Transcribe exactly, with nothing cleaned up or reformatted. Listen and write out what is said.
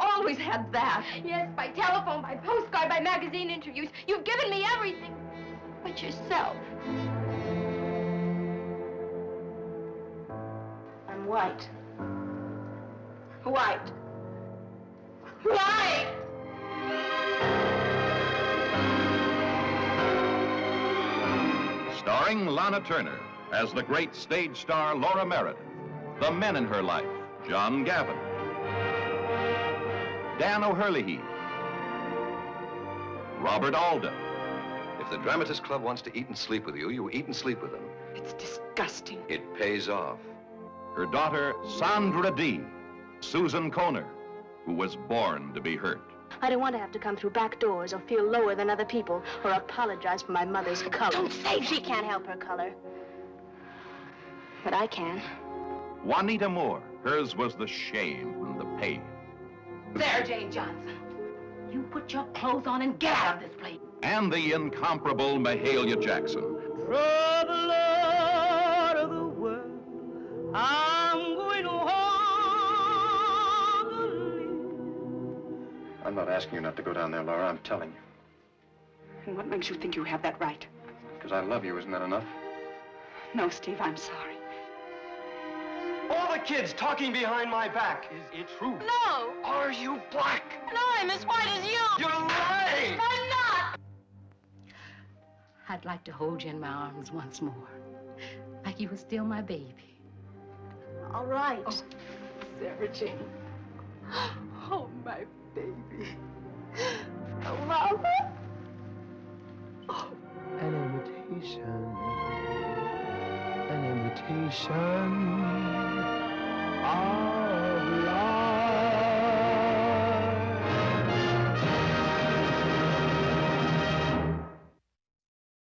always had that. Yes, by telephone, by postcard, by magazine interviews. You've given me everything but yourself. I'm white. White. White! Starring Lana Turner as the great stage star Lora Meredith. The men in her life, John Gavin, Dan O'Herlihy, Robert Alden. If the Dramatist Club wants to eat and sleep with you, you eat and sleep with them. It's disgusting. It pays off. Her daughter, Sandra Dee, Susan Kohner, who was born to be hurt. I don't want to have to come through back doors or feel lower than other people or apologize for my mother's color. Don't say she can't help her color. But I can. Juanita Moore, hers was the shame and the pain. There, Jane Johnson. You put your clothes on and get out of this place. And the incomparable Mahalia Jackson. Traveler of the world, I'm going home. I'm not asking you not to go down there, Laura. I'm telling you. And what makes you think you have that right? Because I love you, isn't that enough? No, Steve, I'm sorry. All the kids talking behind my back. Is it true? No. Are you black? No, I'm as white as you. You're lying. I'm not. I'd like to hold you in my arms once more, like you were still my baby. All right. Oh, Sarah Jane. Oh, my baby. Oh, Mama. Oh. An invitation. An invitation. Oh.